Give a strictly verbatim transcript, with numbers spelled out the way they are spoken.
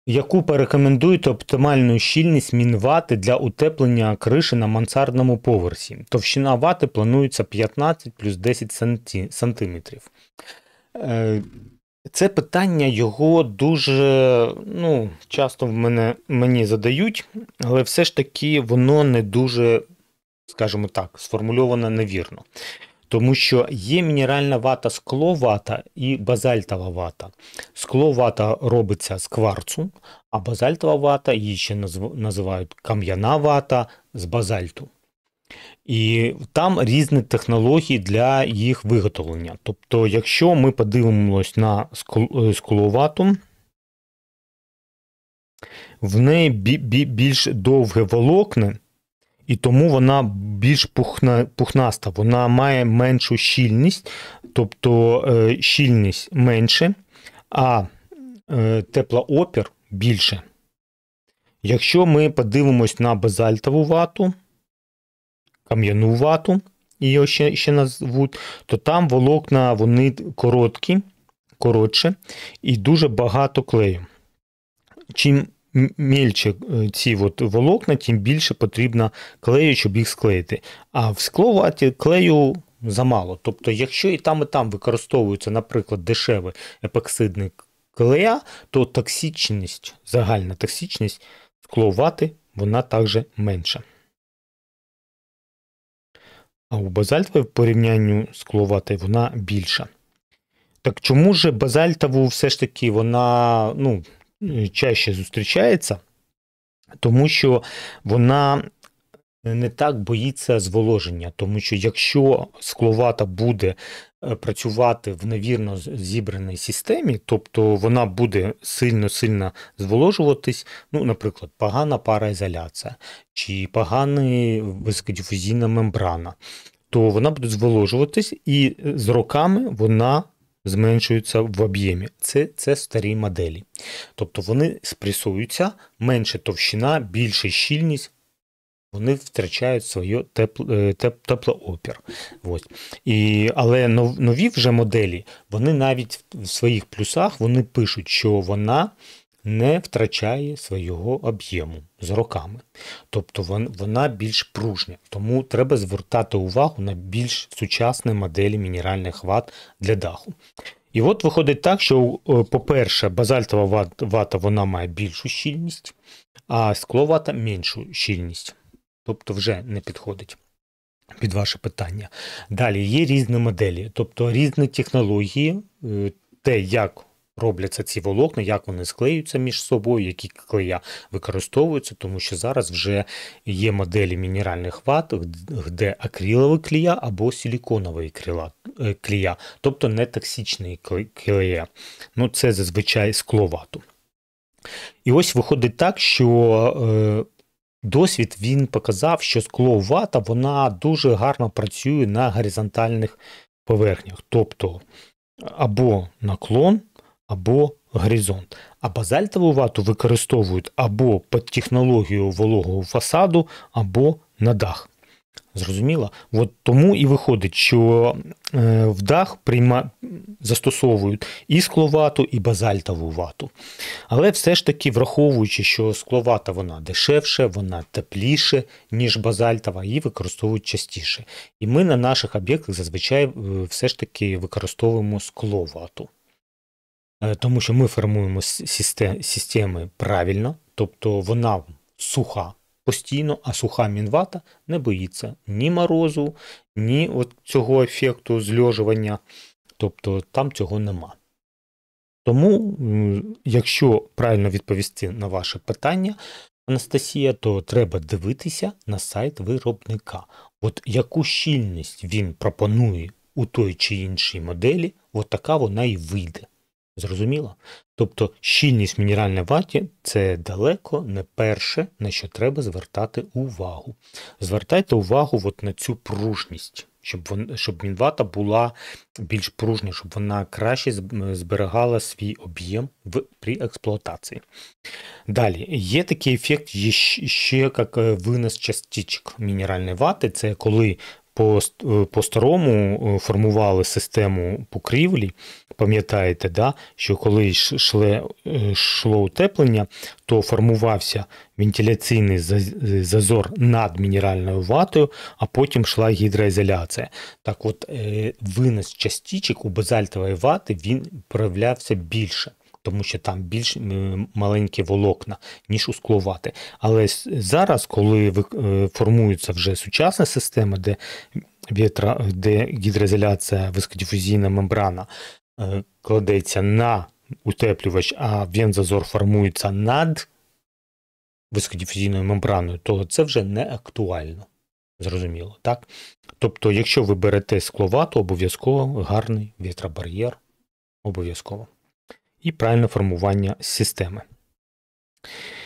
Яку порекомендуєте оптимальну щільність мінвати для утеплення криші на мансардному поверсі? Товщина вати планується п'ятнадцять плюс десять сантиметрів. Це питання його дуже, ну, часто в мене, мені задають, але все ж таки воно не дуже, скажімо так, сформульовано невірно. Тому що є мінеральна вата скловата і базальтова вата. Скловата робиться з кварцу, а базальтова вата, її ще називають кам'яна вата з базальту. І там різні технології для їх виготовлення. Тобто, якщо ми подивимось на скловату, в неї більш довге волокна, і тому вона більш пухна, пухнаста, вона має меншу щільність, тобто е, щільність менше, а е, теплоопір більше. Якщо ми подивимось на базальтову вату, кам'яну вату, її ще, ще назвуть, то там волокна вони короткі, коротше, і дуже багато клею. Чим мільче ці от волокна, тим більше потрібно клею, щоб їх склеїти. А в скловаті клею замало. Тобто, якщо і там, і там використовується, наприклад, дешевий епоксидний клея, то токсичність, загальна токсичність скловати, вона також менша. А у базальтової в порівнянні з скловатою вона більша. Так чому ж базальтову все ж таки вона, ну, чаще зустрічається? Тому що вона не так боїться зволоження. Тому що якщо скловата буде працювати в невірно зібраній системі, тобто вона буде сильно-сильно зволожуватись, ну, наприклад, погана пароізоляція чи погана високодифузійна мембрана, то вона буде зволожуватись і з роками вона зменшується в об'ємі. Це, це старі моделі. Тобто вони спресуються, менша товщина, більша щільність, вони втрачають свій тепло, теп, теплоопір. Ось. І, але нові вже моделі, вони навіть в своїх плюсах вони пишуть, що вона не втрачає свого об'єму з роками. Тобто вона більш пружня. Тому треба звертати увагу на більш сучасні моделі мінеральних ват для даху. І от виходить так, що, по-перше, базальтова вата вона має більшу щільність, а скловата меншу щільність. Тобто вже не підходить під ваше питання. Далі є різні моделі, тобто різні технології, те, як робляться ці волокна, як вони склеюються між собою, які клея використовуються, тому що зараз вже є моделі мінеральних ват, де акрилові клея або силіконові клея, тобто не токсичні клея. Ну, це зазвичай скловату. І ось виходить так, що досвід він показав, що скловата, вона дуже гарно працює на горизонтальних поверхнях, тобто або наклон, або горизонт. А базальтову вату використовують або під технологію вологого фасаду, або на дах. Зрозуміло? От тому і виходить, що в дах прийма... застосовують і скловату, і базальтову вату. Але все ж таки, враховуючи, що скловата вона дешевше, вона тепліше, ніж базальтова, її використовують частіше. І ми на наших об'єктах зазвичай все ж таки використовуємо скловату. Тому що ми формуємо системи правильно, тобто вона суха постійно, а суха мінвата не боїться ні морозу, ні от цього ефекту зльожування, тобто там цього нема. Тому, якщо правильно відповісти на ваше питання, Анастасія, то треба дивитися на сайт виробника. От яку щільність він пропонує у той чи іншій моделі, от така вона і вийде. Зрозуміло? Тобто щільність мінеральної вати – це далеко не перше, на що треба звертати увагу. Звертайте увагу от на цю пружність, щоб, вон, щоб мінвата була більш пружня, щоб вона краще зберігала свій об'єм при експлуатації. Далі, є такий ефект ще як винос частичок мінеральної вати, це коли по, по-старому формували систему покрівлі, пам'ятаєте, да, що коли йшло, йшло утеплення, то формувався вентиляційний зазор над мінеральною ватою, а потім йшла гідроізоляція. Так от, винос частичок у базальтової вати, він проявлявся більше, тому що там більш маленькі волокна, ніж у скловати. Але зараз, коли формується вже сучасна система, де, вітра, де гідроізоляція, високодифузійна мембрана кладеться на утеплювач, а вентзазор формується над високодифузійною мембраною, то це вже не актуально. Зрозуміло, так? Тобто, якщо ви берете скловату, обов'язково гарний вітробар'єр, обов'язково. І правильне формування системи.